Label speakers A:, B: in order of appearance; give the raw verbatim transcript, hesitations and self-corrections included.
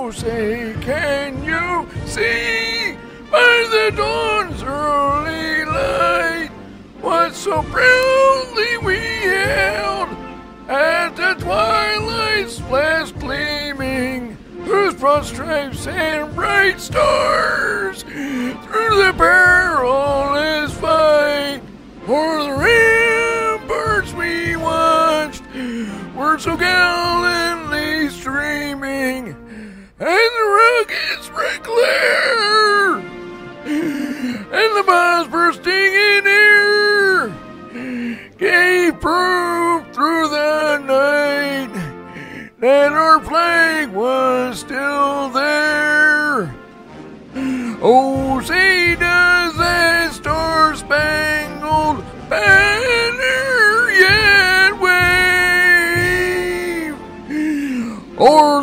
A: Oh, say, can you see by the dawn's early light what so proudly we hailed at the twilight's last gleaming, whose broad stripes and bright stars through the perilous fight o'er the ramparts we watched were so gallantly streaming, and the rockets red glare and the bombs bursting in air gave proof through the night that our flag was still there. Oh, say does that star-spangled banner yet wave o'er